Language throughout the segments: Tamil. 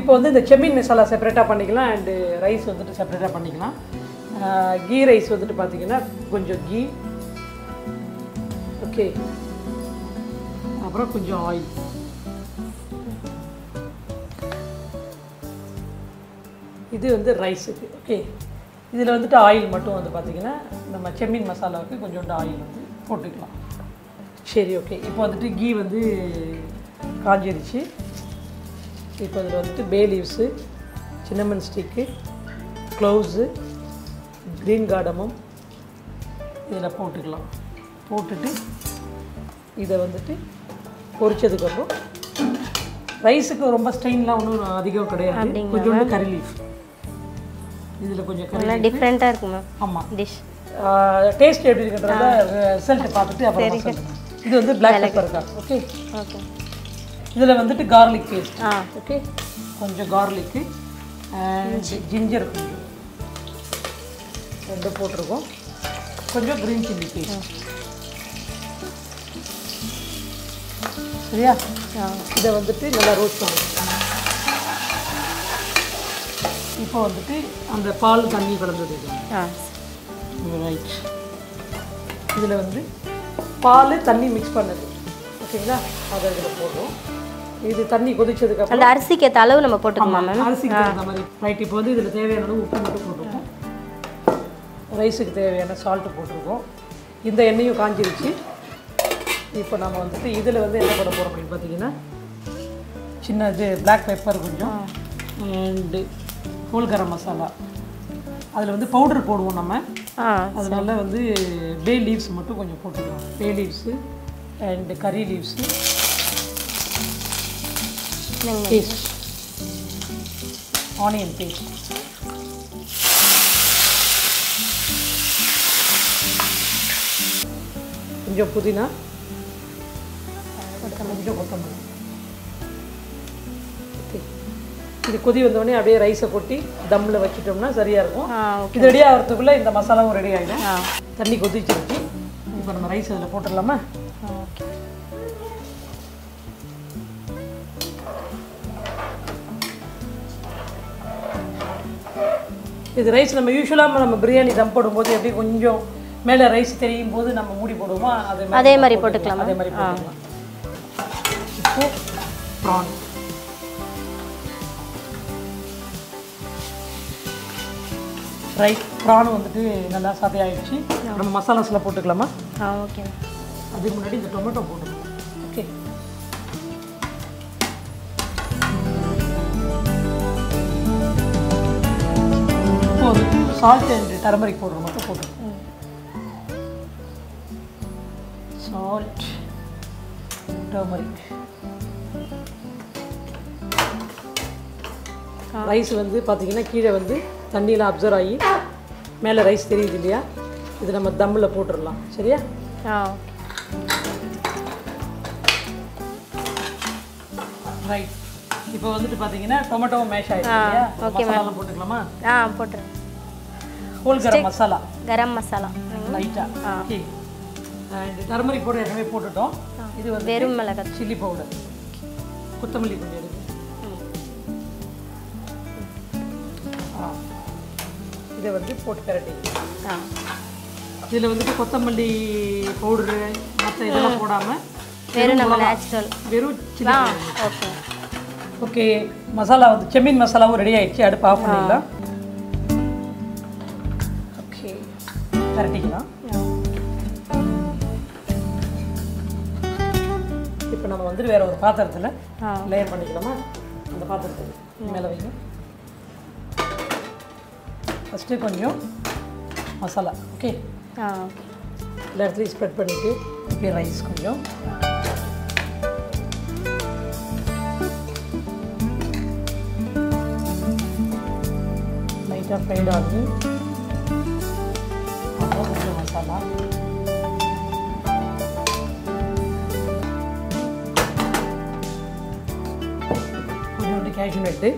இப்போ வந்து இந்த செம்மீன் மசாலா செப்பரேட்டாக பண்ணிக்கலாம் அண்டு ரைஸ் வந்துட்டு செப்பரேட்டாக பண்ணிக்கலாம். கீ ரைஸ் வந்துட்டு பார்த்தீங்கன்னா கொஞ்சம் கீ, ஓகே, அப்புறம் கொஞ்சம் ஆயில். இது வந்து ரைஸுக்கு, ஓகே. இதில் வந்துட்டு ஆயில் மட்டும் வந்து பார்த்திங்கன்னா நம்ம செம்மீன் மசாலாவுக்கு கொஞ்சோண்டு ஆயில் வந்து போட்டுக்கலாம். சரி, ஓகே. இப்போ வந்துட்டு கீ வந்து காஞ்சிருச்சு. இப்போ இதில் வந்துட்டு bay leaves, cinnamon stick, cloves, green cardamom இதில் போட்டுக்கலாம். போட்டுட்டு இதை வந்துட்டு பொரிச்சதுக்கப்புறம் ரைஸுக்கு ரொம்ப ஸ்டெயின்லாம் ஒன்றும் அதிகம் கிடையாது. கொஞ்சோண்டு கறி லீஃப் இதில் கொஞ்சம் கறி டிஃப்ரெண்ட்டாக இருக்குமா? ஆமாம். டிஷ் டேஸ்ட் எப்படி இருக்கிறத ரிசல்ட் பார்த்துட்டு அப்புறம் சொல்லுங்கள். இது வந்து பிளாக் பெப்பர் தான், ஓகே. ஓகே. இதில் வந்துட்டு கார்லிக் பேஸ்ட், ஓகே, கொஞ்சம் கார்லிக்கு அண்ட் ஜிஞ்சர் கொஞ்சம் ரெண்டு போட்டிருக்கோம். கொஞ்சம் க்ரீன் சில்லி பேஸ்ட், சரியா? இதை வந்துட்டு நல்லா ரோஸ்ட் பண்ணுவோம். இப்போ வந்துட்டு அந்த பால் தண்ணி கலந்தது ரைட். இதில் வந்து பால் தண்ணி மிக்ஸ் பண்ணது, ஓகேங்களா? அதை இதில் போடுறோம். இது தண்ணி கொதிச்சதுக்கப்புறம் அந்த அரிசிக்கு ஏற்ற அளவு நம்ம போட்டுக்கோமா மேம்? அரிசிக்கு தகுந்த மாதிரி ரைட். இப்போ வந்து இதில் தேவையான அளவு உப்பு மட்டும் போட்டிருக்கோம். ரைஸுக்கு தேவையான சால்ட்டு போட்டிருக்கோம். இந்த எண்ணெயும் காஞ்சிருச்சு. இப்போ நம்ம வந்துட்டு இதில் வந்து என்ன பண்ண போகிறோம் அப்படின்னு பார்த்தீங்கன்னா சின்ன இது பிளாக் பெப்பர் கொஞ்சம் அண்டு ஹோல் கரம் மசாலா. அதில் வந்து பவுடர் போடுவோம் நம்ம. அதனால வந்து பே லீவ்ஸ் மட்டும் கொஞ்சம் போட்டுக்கலாம். Bay leaves and curry leaves, paste, onion paste, கொஞ்சம் புதினா, கொஞ்சம் கொத்தமல்லி. இது கொதி வந்தோடனே அப்படியே ரைஸை கொட்டி தம்மில் வச்சுட்டோம்னா சரியாக இருக்கும். இது ரெடி ஆகிறதுக்குள்ளே இந்த மசாலாவும் ரெடி ஆகிடும். தண்ணி கொதிச்சிருச்சு. இப்போ நம்ம ரைஸ் அதில் போட்டுடலாமா? இது ரைஸ் நம்ம யூஸ்வலாக நம்ம பிரியாணி தம் போடும்போது எப்படி கொஞ்சம் மேலே ரைஸ் தெரியும் போது நம்ம மூடி போடுவோமோ அதே மாதிரி போட்டுக்கலாம். அதே மாதிரி போட்டுக்கலாம். இப்போ ப்ரான், ரைட். ப்ரான் வந்துட்டு நல்லா சாதையாகிடுச்சு. நம்ம மசாலாஸில் போட்டுக்கலாமா? ஓகே. அதுக்கு முன்னாடி இந்த டொமேட்டோ போட்டுக்கலாம், ஓகே. இப்போ வந்துட்டு சால்ட் அண்ட் டர்மரிக் பவுடர் மட்டும் போட்டுக்கலாம். Salt, turmeric. ரைஸ் வந்து பார்த்தீங்கன்னா கீழே வந்து தண்ணியில் அப்சர்வ் ஆகி மேலே ரைஸ் தெரியுது இல்லையா? இது நம்ம தம்மில் போட்டுடலாம், சரியா? ரைட். இப்போ வந்துட்டு பார்த்தீங்கன்னா டொமேட்டோ மேஷ் ஆகிடுச்சு இல்லையா? மசாலா போட்டுக்கலாமா? போட்டுருங்க. ஹோல் கரம் மசாலா, கரம் மசாலா லைட்டாக, ஓகே. அண்ட் டர்மரிக் பவுடர் ஏற்கனவே போட்டுட்டோம். இது வந்து வெறும் மிளகாய், சில்லி பவுடர், கொத்தமல்லி கொஞ்சம் எடுத்து இதை வந்து போட்டு பிரட்டிக்கலாம். இதில் வந்துட்டு கொத்தமல்லி பவுடரு மற்ற இதெல்லாம் போடாமல் வெறும் நம்ம நேச்சுரல் வெறும் சில்லி. Okay, okay. மசாலா வந்து செம்மீன் மசாலாவும் ரெடி ஆகிடுச்சு. அடுப்பு ஆஃப் பண்ணிடலாம். ஓகே, பிரட்டிக்கலாம். இப்போ நம்ம வந்துட்டு வேறு ஒரு பாத்திரத்தில் லேயர் பண்ணிக்கலாமா? அந்த பாத்திரத்துக்கு மேலே வைங்க. ஃபஸ்ட்டு கொஞ்சம் மசாலா, ஓகே. எல்லா இடத்துலையும் ஸ்ப்ரெட் பண்ணிவிட்டு இப்போ ரைஸ் கொஞ்சம், லைட்டாக ஃப்ரைட் ஆகுது. அப்புறம் கொஞ்சம் மசாலா, கொஞ்சோண்டு கேஷ்யூ நட்டு,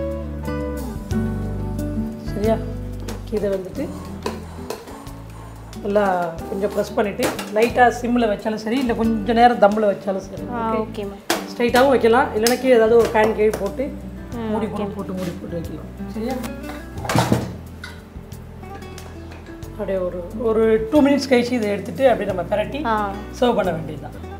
சரியா? இதை வந்துட்டு நல்லா கொஞ்சம் ப்ரெஸ் பண்ணிவிட்டு லைட்டாக சிம்மில் வச்சாலும் சரி இல்லை கொஞ்சம் நேரம் தம்மில் வச்சாலும் சரி ஓகே மேம். ஸ்ட்ரைட்டாகவும் வைக்கலாம் இல்லைனா கீழே ஏதாவது ஒரு பேன் கீழே போட்டு மூடி போட்டு வைக்கலாம். சரியா? அப்படியே ஒரு 2 மினிட்ஸ் கழிச்சு இதை எடுத்துகிட்டு அப்படியே நம்ம பிரட்டி சர்வ் பண்ண வேண்டியதுதான்.